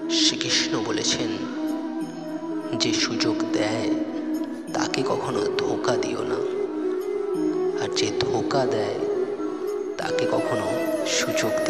শ্রীকৃষ্ণ বলেছেন, যে সুযোগ দেয় তাকে কখনো ধোঁকা দিও না, আর যে ধোঁকা দেয় তাকে কখনো সুযোগ